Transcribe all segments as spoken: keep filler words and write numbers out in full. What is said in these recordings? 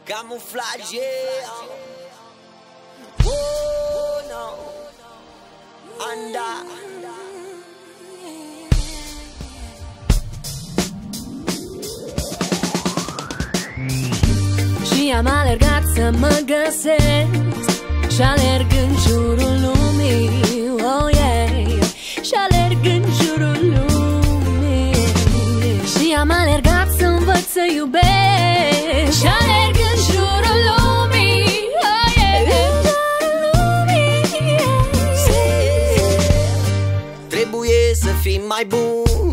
Camuflage. Oh no. Anda. Și am alergat să mă găsesc și alerg în jurul lumii, oh yeah. Și alerg în jurul lumii. Și am alergat să învăț să iubesc și alerg în jurul lumii, oh yeah. În jurul lumii, yeah. Trebuie să fim mai buni,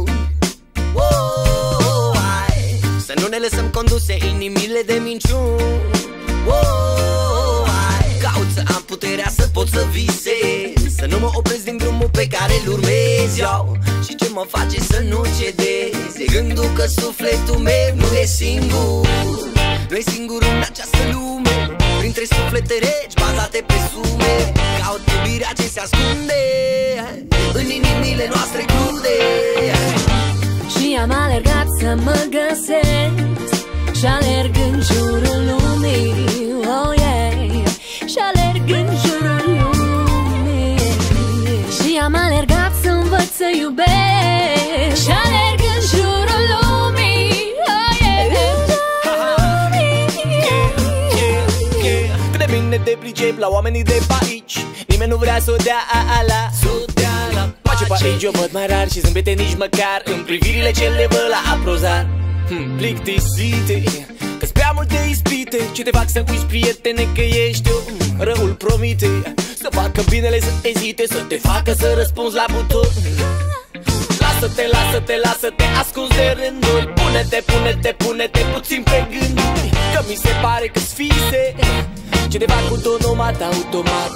oh, hai. Să nu ne lăsăm conduse inimile de minciuni, oh, hai. Caut să am puterea să pot să visez, să nu mă opresc din drumul pe care îl urmez eu. Și ce mă face să nu cedez e gândul că sufletul meu nu e singur. Nu e singur în această lume, printre suflete regi bazate pe sume. Caut iubirea ce se ascunde în inimile noastre crude. Și am alergat să mă găsesc și alerg în jurul lumii, oh yeah. Și alerg în jurul lumii. Și am alergat să învăț să iubesc și alerg în jurul lumii, oh yeah. În jurul lumii, yeah. Cât de bine te pricep la oamenii de pe aici, nimeni nu vrea să o dea ala, să o dea la pace pe aici o văd mai rar și zâmbete nici măcar în privirile ce le văd la aprozar. hmm, Plictisite, că-s prea multe ispite ce te fac să uiți, prietene, că ești eu. Răul promite să facă binele să ezite, să te facă să răspunzi la buton. Lasă-te, lasă-te, lasă-te ascunzi de rânduri. Pune-te, pune-te, pune-te puțin pe gânduri, că mi se pare că-s fise ce te fac automat, automat.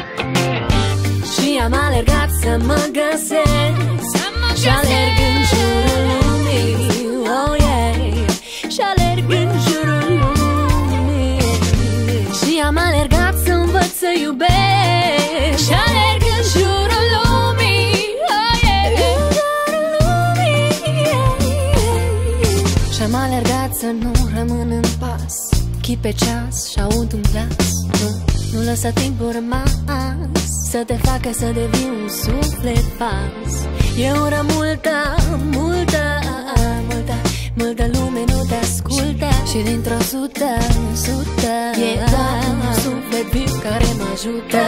Și am alergat să mă găsesc și alerg în jurul lumii, oh yeah. Și alerg în jurul lumii. Și am alergat să învăț să iubesc și alerg în jurul lumii, oh yeah. În jurul lumii, yeah. Și am alergat să nu rămân în pas, chip pe ceas și aud un glas, nu, nu lăsa timpul rămas să te facă să devii un suflet fals. E ora multă, multă, multă, multă lume nu te ascultă și dintr-o sută, sută e doar un suflet viu care mă ajută.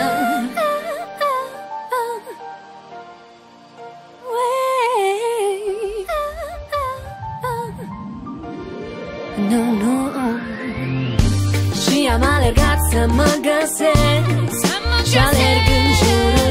Nu, nu. Și am alergat să mă găsesc și alerg în jurul